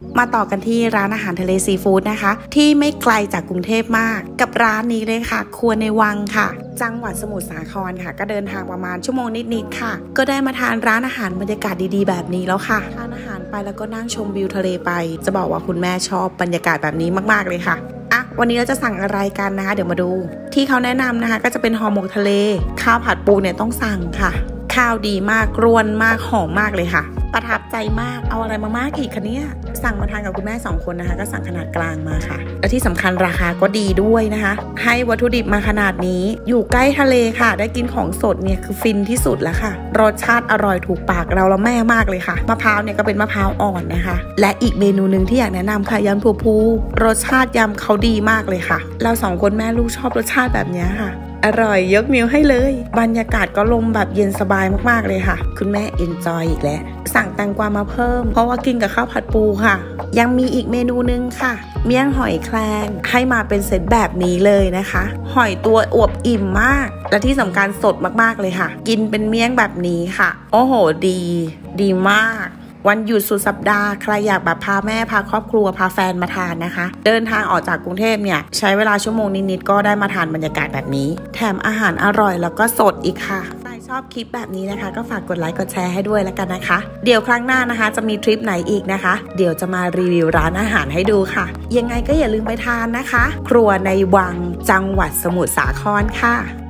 มาต่อกันที่ร้านอาหารทะเลซีฟู้ดนะคะที่ไม่ไกลจากกรุงเทพมากกับร้านนี้เลยค่ะครัวในวังค่ะจังหวัดสมุทรสาครค่ะก็เดินทางประมาณชั่วโมงนิดๆค่ะก็ได้มาทานร้านอาหารบรรยากาศดีๆแบบนี้แล้วค่ะทานอาหารไปแล้วก็นั่งชมวิวทะเลไปจะบอกว่าคุณแม่ชอบบรรยากาศแบบนี้มากๆเลยค่ะวันนี้เราจะสั่งอะไรกันนะคะเดี๋ยวมาดูที่เขาแนะนำนะคะก็จะเป็นห่อหมกทะเลข้าวผัดปูเนี่ยต้องสั่งค่ะข้าวดีมากร่วนมากหอมมากเลยค่ะประทับใจมากเอาอะไรมามากอีกคะเนี่ยสั่งมาทานกับคุณแม่2คนนะคะก็สั่งขนาดกลางมาค่ะและที่สำคัญราคาก็ดีด้วยนะคะให้วัตถุดิบมาขนาดนี้อยู่ใกล้ทะเลค่ะได้กินของสดเนี่ยคือฟินที่สุดแล้วค่ะรสชาติอร่อยถูกปากเราแล้วแม่มากเลยค่ะมะพร้าวเนี่ยก็เป็นมะพร้าวอ่อนนะคะและอีกเมนูหนึ่งที่อยากแนะนำค่ะยำถั่วพูรสชาติยำเขาดีมากเลยค่ะเรา2คนแม่ลูกชอบรสชาติแบบนี้ค่ะอร่อยยกนิ้วให้เลยบรรยากาศก็ลมแบบเย็นสบายมากๆเลยค่ะคุณแม่เอนจอยอีกแล้วสั่งแตงกวามาเพิ่มเพราะว่ากินกับข้าวผัดปูค่ะยังมีอีกเมนูนึงค่ะเมี่ยงหอยแครงให้มาเป็นเซตแบบนี้เลยนะคะหอยตัวอวบอิ่มมากและที่สำคัญสดมากๆเลยค่ะกินเป็นเมี่ยงแบบนี้ค่ะโอ้โหดีมากวันหยุดสุดสัปดาห์ใครอยากแบบพาแม่พาครอบครัวพาแฟนมาทานนะคะเดินทางออกจากกรุงเทพเนี่ยใช้เวลาชั่วโมงนิดๆก็ได้มาทานบรรยากาศแบบนี้แถมอาหารอร่อยแล้วก็สดอีกค่ะใครชอบคลิปแบบนี้นะคะก็ฝากกดไลค์กดแชร์ให้ด้วยแล้วกันนะคะเดี๋ยวครั้งหน้านะคะจะมีทริปไหนอีกนะคะเดี๋ยวจะมารีวิวร้านอาหารให้ดูค่ะยังไงก็อย่าลืมไปทานนะคะครัวในวังจังหวัดสมุทรสาครค่ะ